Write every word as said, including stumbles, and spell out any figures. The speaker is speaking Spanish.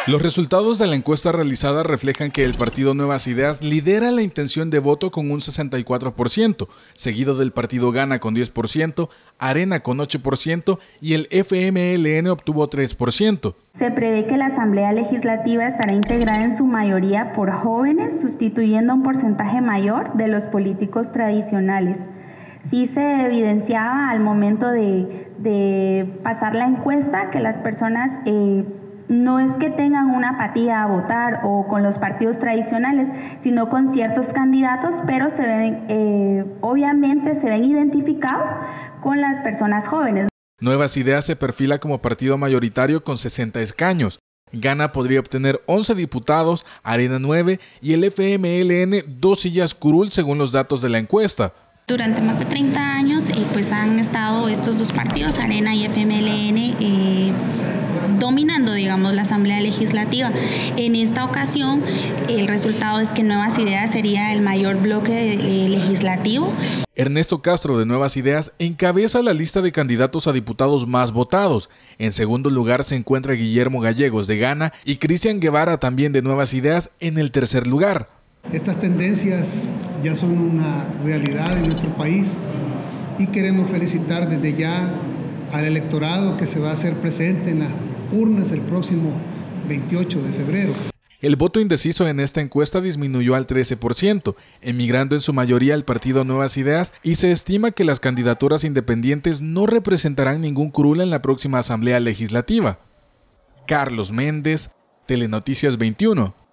Los resultados de la encuesta realizada reflejan que el partido Nuevas Ideas lidera la intención de voto con un sesenta y cuatro por ciento, seguido del partido Gana con diez por ciento, Arena con ocho por ciento y el F M L N obtuvo tres por ciento. Se prevé que la Asamblea Legislativa estará integrada en su mayoría por jóvenes, sustituyendo a un porcentaje mayor de los políticos tradicionales. Sí se evidenciaba al momento de, de pasar la encuesta que las personas eh, no es que tengan una apatía a votar o con los partidos tradicionales, sino con ciertos candidatos, pero se ven, eh, obviamente se ven identificados con las personas jóvenes. Nuevas Ideas se perfila como partido mayoritario con sesenta escaños. Gana podría obtener once diputados, Arena nueve y el F M L N dos sillas curul según los datos de la encuesta. Durante más de treinta años eh, pues han estado estos dos partidos, Arena y F M L N, eh, dominando, digamos, la Asamblea Legislativa. En esta ocasión, el resultado es que Nuevas Ideas sería el mayor bloque eh, legislativo. Ernesto Castro, de Nuevas Ideas, encabeza la lista de candidatos a diputados más votados. En segundo lugar se encuentra Guillermo Gallegos, de Gana, y Cristian Guevara, también de Nuevas Ideas, en el tercer lugar. Estas tendencias ya son una realidad en nuestro país y queremos felicitar desde ya al electorado que se va a hacer presente en las urnas el próximo veintiocho de febrero. El voto indeciso en esta encuesta disminuyó al trece por ciento, emigrando en su mayoría al partido Nuevas Ideas, y se estima que las candidaturas independientes no representarán ningún curul en la próxima Asamblea Legislativa. Carlos Méndez, Telenoticias veintiuno.